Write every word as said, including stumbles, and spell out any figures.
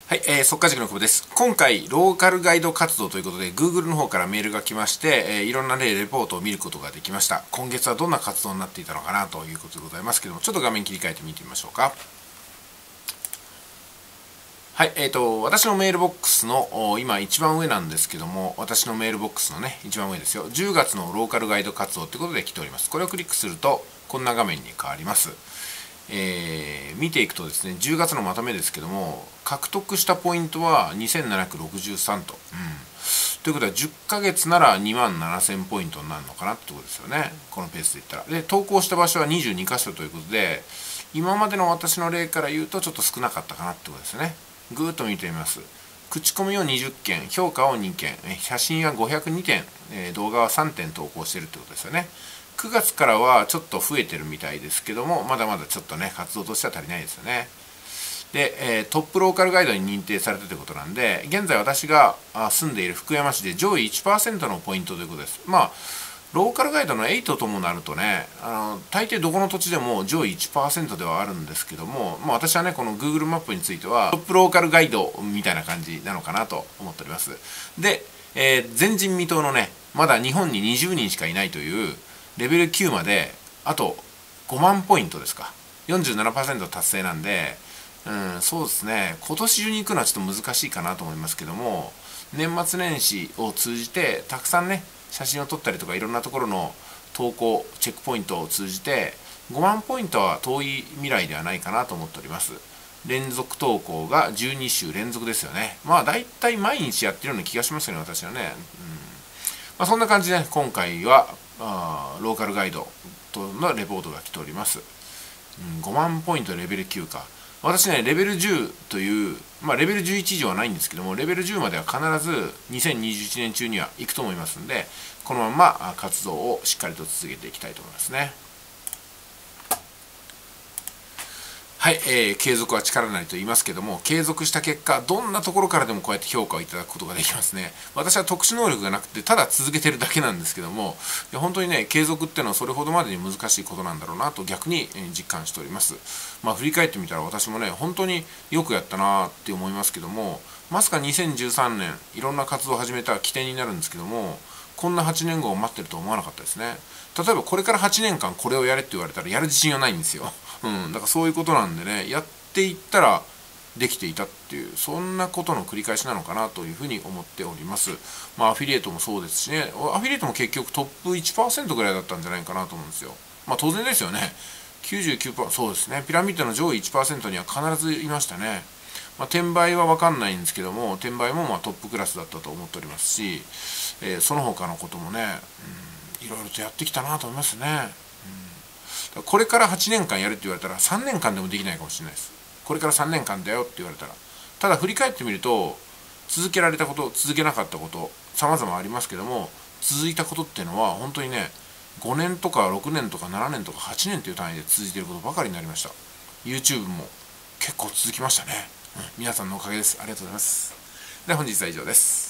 はい、えー、速稼塾の久保です。今回、ローカルガイド活動ということで、Google の方からメールが来まして、えー、いろんな例、レポートを見ることができました。今月はどんな活動になっていたのかなということでございますけども、ちょっと画面切り替えて見てみましょうか。はい、えーと、私のメールボックスの、今一番上なんですけども、私のメールボックスのね、一番上ですよ。じゅうがつのローカルガイド活動ということで来ております。これをクリックすると、こんな画面に変わります。えー、見ていくとですね、じゅうがつのまとめですけども、獲得したポイントはにせんななひゃくろくじゅうさんと。うん、ということは、じゅっかげつならにまんななせんポイントになるのかなってことですよね。このペースでいったら。で、投稿した場所はにじゅうにかしょということで、今までの私の例から言うとちょっと少なかったかなってことですね。ぐーっと見てみます。口コミをにじゅっけん、評価をにけん、写真はごひゃくにてん、動画はさんてん投稿してるってことですよね。くがつからはちょっと増えてるみたいですけども、まだまだちょっとね、活動としては足りないですよね。で、えー、トップローカルガイドに認定されたということなんで、現在私が住んでいる福山市で上位 いちパーセント のポイントということです。まあ、ローカルガイドのはちともなるとね、あの大抵どこの土地でも上位 いちパーセント ではあるんですけども、まあ、私はね、この Google マップについては、トップローカルガイドみたいな感じなのかなと思っております。で、えー、前人未到のね、まだ日本ににじゅうにんしかいないという、レベルきゅうまであとごまんポイントですか。よんじゅうななパーセント 達成なんで、うん、そうですね、今年中に行くのはちょっと難しいかなと思いますけども、年末年始を通じてたくさんね、写真を撮ったりとかいろんなところの投稿チェックポイントを通じてごまんポイントは遠い未来ではないかなと思っております。連続投稿がじゅうにしゅう連続ですよね。まあ大体毎日やってるような気がしますよね、私はね。うん、まあ、そんな感じで、ね、今回はあローカルガイドとのレポートが来ております。うん、ごまんポイントレベルきゅうか。私ね、レベルじゅうという、まあ、レベルじゅういち以上はないんですけども、レベルじゅうまでは必ずにせんにじゅういちねん中には行くと思いますので、このまま活動をしっかりと続けていきたいと思いますね。はい、えー、継続は力なりと言いますけども、継続した結果、どんなところからでもこうやって評価をいただくことができますね。私は特殊能力がなくて、ただ続けてるだけなんですけども、いや本当にね、継続っていうのはそれほどまでに難しいことなんだろうなと逆に実感しております。まあ、振り返ってみたら私もね、本当によくやったなって思いますけども、まさかにせんじゅうさんねん、いろんな活動を始めた起点になるんですけども、こんなはちねんごを待ってると思わなかったですね。例えばこれからはちねんかんこれをやれって言われたらやる自信はないんですよ。うん、だからそういうことなんでね、やっていったらできていたっていう、そんなことの繰り返しなのかなというふうに思っております。まあアフィリエイトもそうですしね、アフィリエイトも結局トップ いちパーセント ぐらいだったんじゃないかなと思うんですよ。まあ当然ですよね。きゅうじゅうきゅうパーセント、そうですね、ピラミッドの上位 いちパーセント には必ずいましたね。まあ、転売は分かんないんですけども、転売もまあトップクラスだったと思っておりますし、えー、その他のこともね、うん、いろいろとやってきたなと思いますね。うん、これからはちねんかんやるって言われたらさんねんかんでもできないかもしれないです。これからさんねんかんだよって言われたら。ただ振り返ってみると、続けられたこと、続けなかったこと、様々ありますけども、続いたことっていうのは本当にね、ごねんとかろくねんとかななねんとかはちねんという単位で続いていることばかりになりました。YouTube も結構続きましたね。うん、皆さんのおかげです。ありがとうございます。では本日は以上です。